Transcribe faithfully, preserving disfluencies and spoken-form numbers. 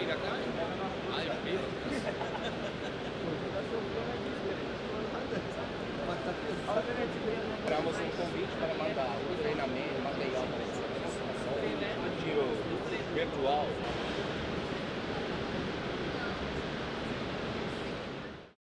chega cá? Ah, eu fiquei. Tivemos um convite para mandar um treinamento, material para essa demonstração, um tiro virtual.